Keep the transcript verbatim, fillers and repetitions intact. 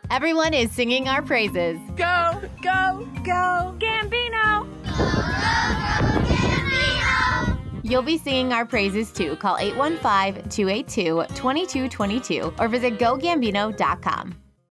Everyone is singing our praises. Go, go, go, Gambino! You'll be singing our praises too. Call eight one five, two eight two, two two two two or visit go gambino dot com.